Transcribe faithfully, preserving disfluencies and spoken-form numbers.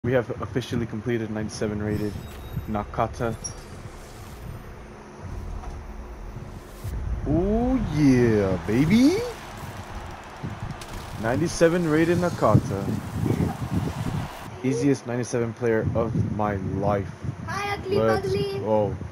We have officially completed ninety-seven rated Nakata. Oh yeah, baby! ninety-seven rated Nakata. Easiest ninety-seven player of my life. Hi, ugly Let's Pugly. go.